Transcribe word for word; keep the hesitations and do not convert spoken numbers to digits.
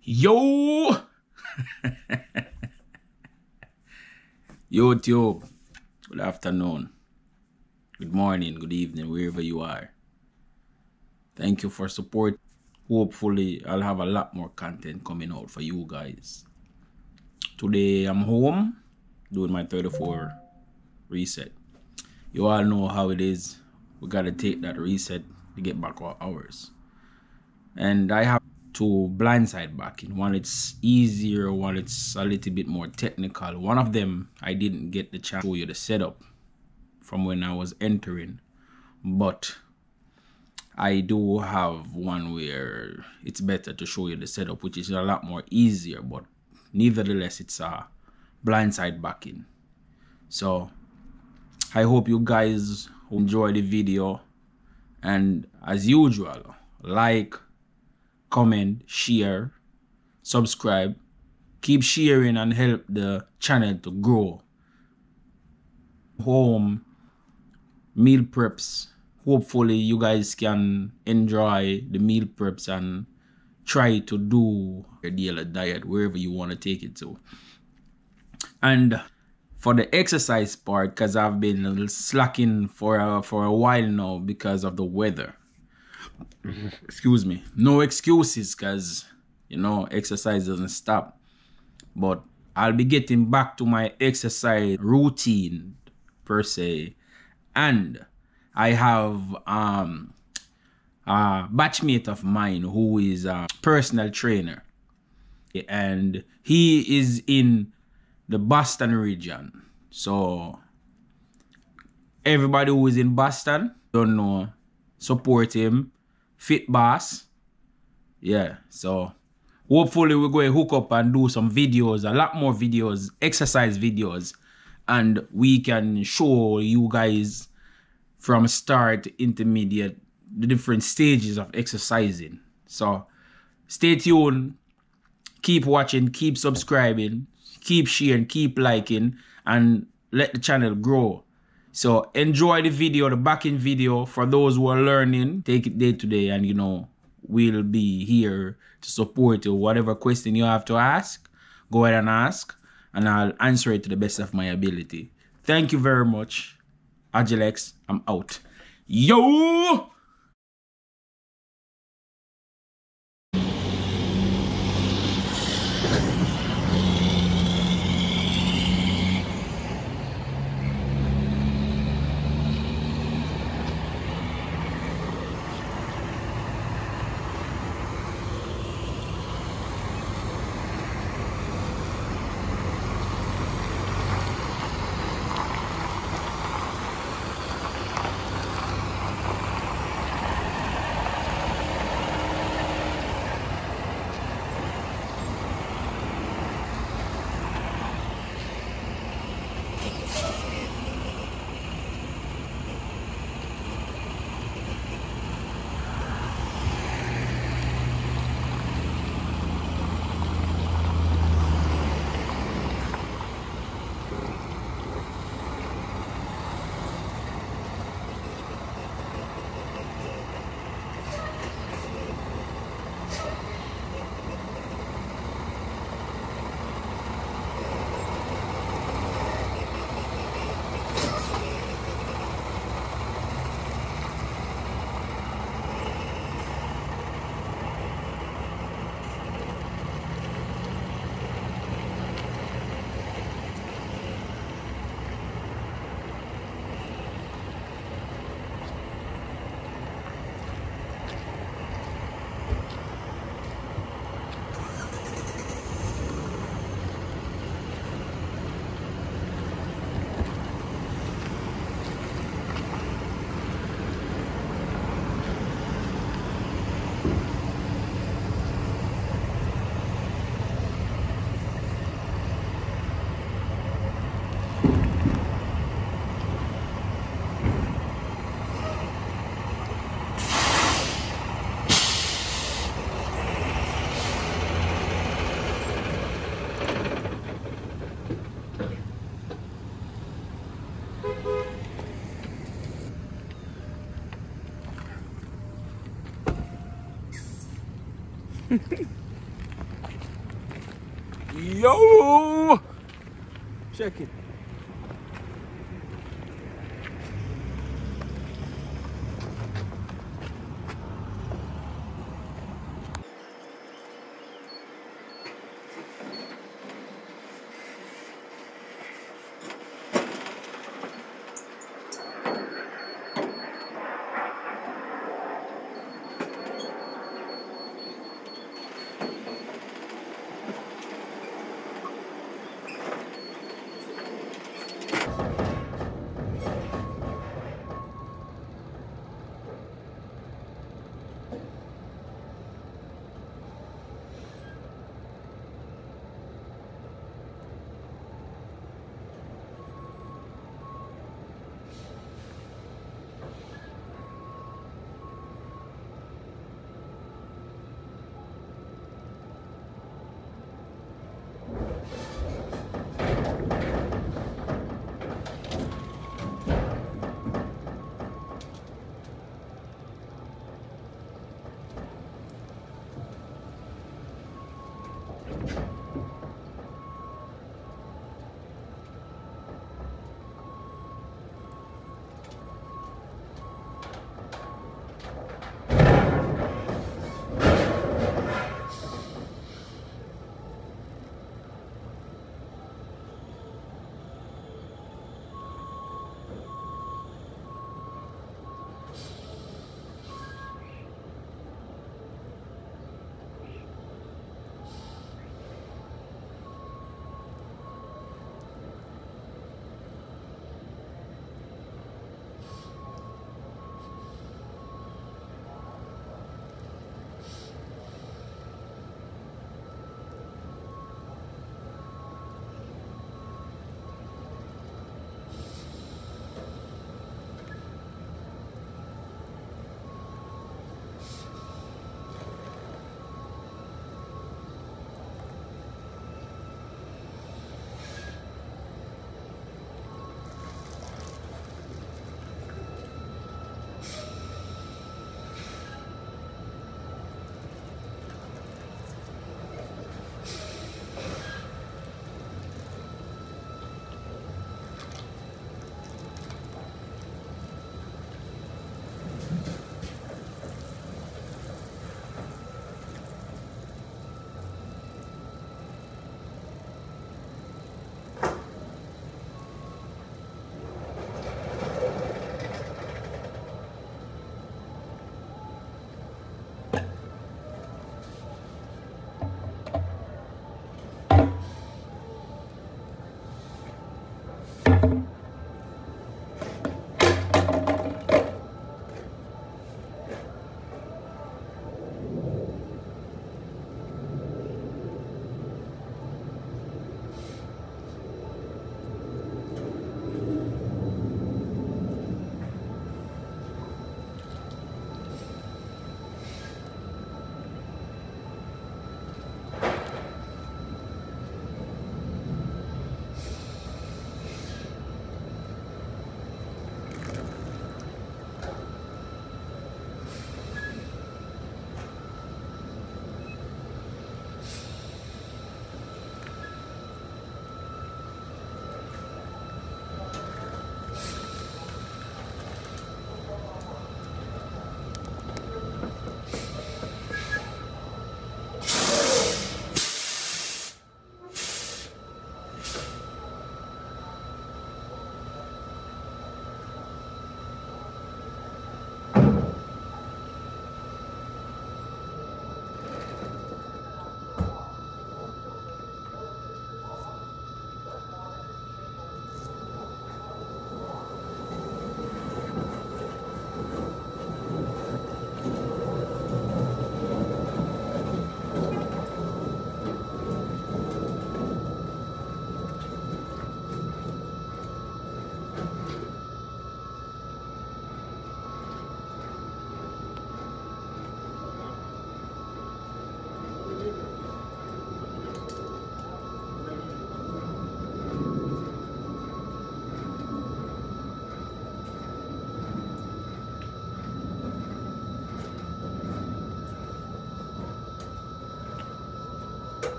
Yo! YouTube, good afternoon, good morning, good evening, wherever you are. Thank you for support. Hopefully, I'll have a lot more content coming out for you guys. Today, I'm home doing my thirty-four reset. You all know how it is. We gotta take that reset to get back our hours. And I have two blindside backing. One it's easier, one it's a little bit more technical. One of them I didn't get the chance to show you the setup from when I was entering, but I do have one where it's better to show you the setup, which is a lot more easier, but nevertheless it's a blindside backing. So I hope you guys enjoy the video, and as usual, like, comment, share, subscribe, keep sharing and help the channel to grow. Home meal preps, hopefully you guys can enjoy the meal preps and try to do your daily diet wherever you want to take it to. And for the exercise part, because I've been slacking for a, for a while now because of the weather. Excuse me. No excuses, because, you know, exercise doesn't stop. But I'll be getting back to my exercise routine, per se. And I have um, a batchmate of mine who is a personal trainer. And he is in the Boston region. So everybody who is in Boston, don't know, support him. Fit Boss. Yeah, so hopefully we're going to hook up and do some videos, a lot more videos, exercise videos, and we can show you guys from start to intermediate the different stages of exercising. So stay tuned, keep watching, keep subscribing, keep sharing, keep liking, and let the channel grow. So enjoy the video, the backing video. For those who are learning, take it day to day, and you know, we'll be here to support you. Whatever question you have to ask, go ahead and ask, and I'll answer it to the best of my ability. Thank you very much. Agilex, I'm out. Yo! Yo! Check it.